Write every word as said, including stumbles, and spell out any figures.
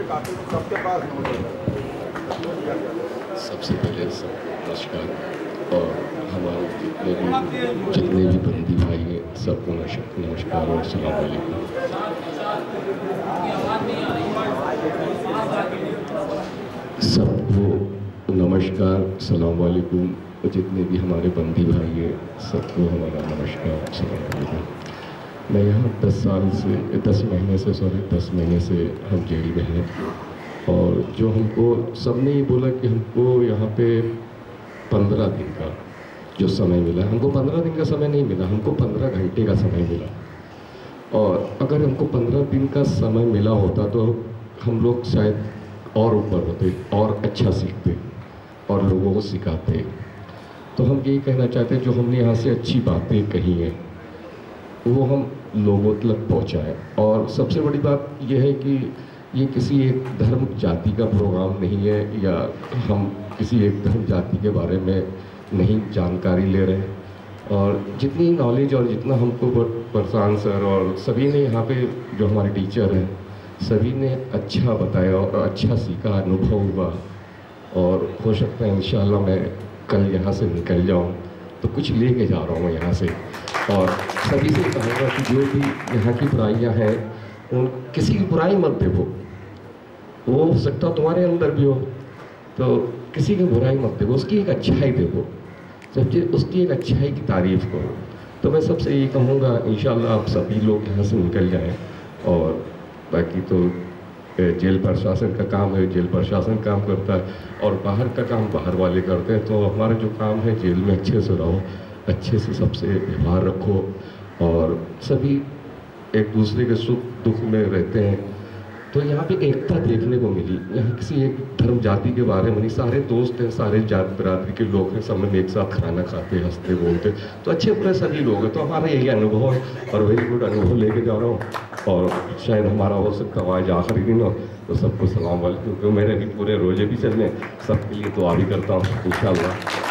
सबसे पहले सब नमस्कार और हमारे जितने भी जितने भी बंदी भाई हैं सबको नमस्कार और अस्सलाम वालेकुम। सबको नमस्कार अस्सलाम वालेकुम। जितने भी हमारे बंदी भाई हैं सबको हमारा नमस्कार अस्सलाम वालेकुम। मैं यहाँ दस साल से दस महीने से सॉरी दस महीने से हम जेल में हैं और जो हमको सबने ये बोला कि हमको यहाँ पे पंद्रह दिन का जो समय मिला, हमको पंद्रह दिन का समय नहीं मिला, हमको पंद्रह घंटे का समय मिला। और अगर हमको पंद्रह दिन का समय मिला होता तो हम लोग शायद और ऊपर होते और अच्छा सीखते और लोगों को सिखाते। तो हम यही कहना चाहते हैं जो हमने यहाँ से अच्छी बातें कही हैं वो हम लोगों तक पहुँचाएँ। और सबसे बड़ी बात यह है कि ये किसी एक धर्म जाति का प्रोग्राम नहीं है या हम किसी एक धर्म जाति के बारे में नहीं जानकारी ले रहे हैं। और जितनी नॉलेज और जितना हमको परसान सर और सभी ने यहाँ पे जो हमारे टीचर हैं सभी ने अच्छा बताया और अच्छा सीखा, अनुभव हुआ। और हो सकता है इंशाल्लाह मैं कल यहाँ से निकल जाऊँ तो कुछ ले के जा रहा हूँ यहाँ से। और सभी से कहूँगा कि जो भी यहाँ की बुराइयाँ हैं उन किसी की बुराई मत देखो, वो हो सकता तुम्हारे अंदर भी हो, तो किसी की बुराई मत देखो, उसकी एक अच्छाई देखो, जबकि उसकी एक अच्छाई की तारीफ़ करो। तो मैं सबसे ये कहूँगा इंशाल्लाह आप सभी लोग यहाँ से निकल जाएं। और बाकी तो जेल प्रशासन का काम है, जेल प्रशासन काम करता है और बाहर का काम बाहर वाले करते हैं। तो हमारा जो काम है जेल में अच्छे से रहो, अच्छे से सबसे व्यवहार रखो और सभी एक दूसरे के सुख दुख में रहते हैं। तो यहाँ पे एकता देखने को मिली, यहाँ किसी एक धर्म जाति के बारे में नहीं, सारे दोस्त हैं, सारे जात बिरादरी के लोग हैं, सब में एक साथ खाना खाते हंसते बोलते, तो अच्छे बुरे सभी लोग हैं। तो हमारा यही अनुभव है और वेरी गुड अनुभव लेके जा रहा हूँ। और शायद हमारा हो सकता है आज आखिरी दिन हो, तो सबको सलाम वालेकुम। क्योंकि मेरे भी पूरे रोजे भी चलने, सबके लिए दुआ भी करता हूँ इंशाल्लाह।